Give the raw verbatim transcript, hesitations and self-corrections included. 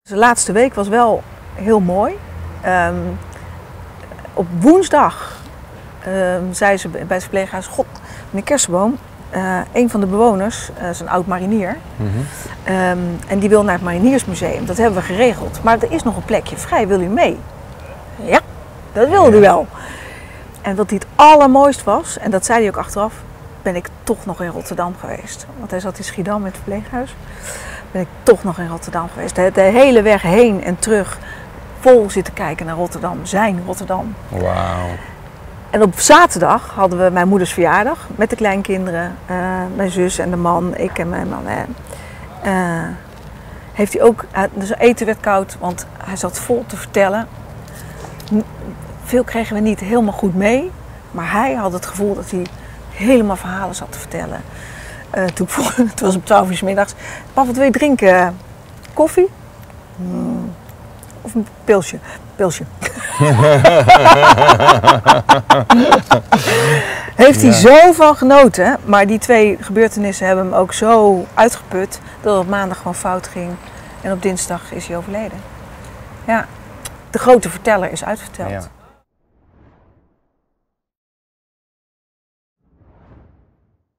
De laatste week was wel heel mooi. Um, op woensdag um, zei ze bij het verpleeghuis: God, meneer Kersenboom, uh, een van de bewoners, uh, is een oud marinier. Mm-hmm. um, en die wil naar het Mariniersmuseum. Dat hebben we geregeld. Maar er is nog een plekje vrij, wil u mee? Ja, dat wilde ja. u wel. En wat hij het allermooist was, en dat zei hij ook achteraf, ben ik toch nog in Rotterdam geweest. Want hij zat in Schiedam in het verpleeghuis. Ben ik toch nog in Rotterdam geweest. De, de hele weg heen en terug vol zitten kijken naar Rotterdam, zijn Rotterdam. Wauw. En op zaterdag hadden we mijn moeders verjaardag met de kleinkinderen, uh, mijn zus en de man, ik en mijn man. Uh, heeft hij ook, uh, dus eten werd koud, want hij zat vol te vertellen. Veel kregen we niet helemaal goed mee, maar hij had het gevoel dat hij helemaal verhalen zat te vertellen. Uh, toen, het was op twaalf uur 's middags. Pap, wat wil je drinken? Koffie? Hmm. Of een pilsje? Pilsje. Heeft hij ja. zo van genoten, maar die twee gebeurtenissen hebben hem ook zo uitgeput dat het op maandag gewoon fout ging en op dinsdag is hij overleden. Ja, de grote verteller is uitverteld. Ja.